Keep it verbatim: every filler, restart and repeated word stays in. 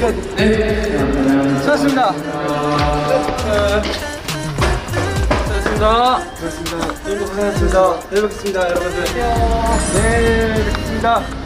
네. 수고하셨습니다. 수고하셨습니다. 수고하셨습니다. 오늘도 고생하셨습니다. 내일 뵙겠습니다, 여러분들. 네, 뵙겠습니다.